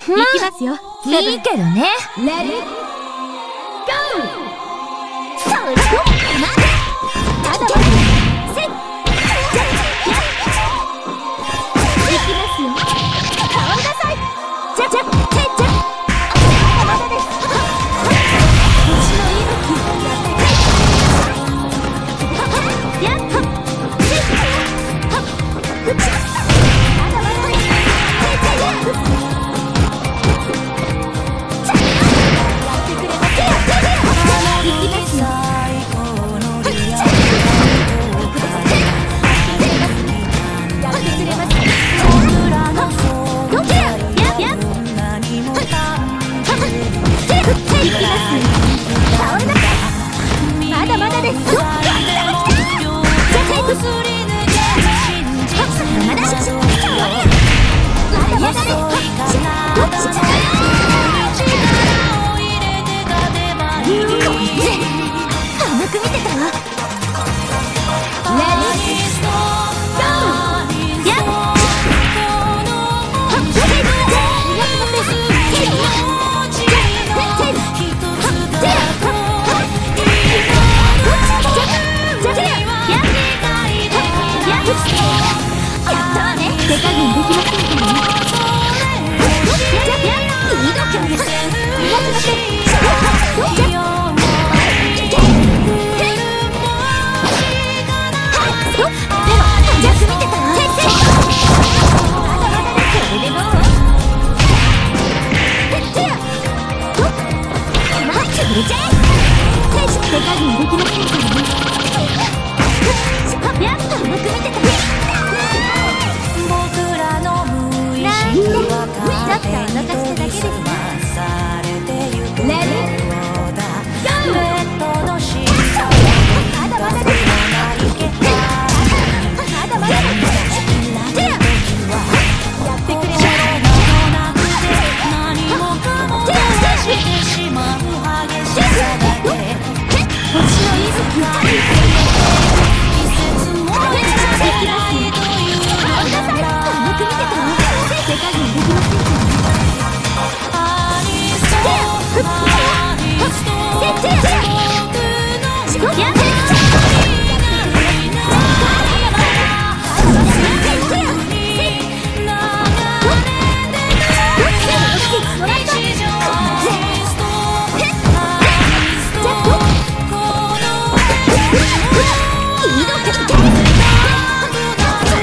行きますよ。 いいけどね。 レディーゴー。それまだまだせっ行きますよ。顔なさい。じゃじゃまだです。星の息吹やっはっせっはっまだまだです。まだまだです。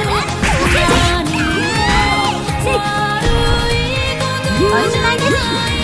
おしまいです。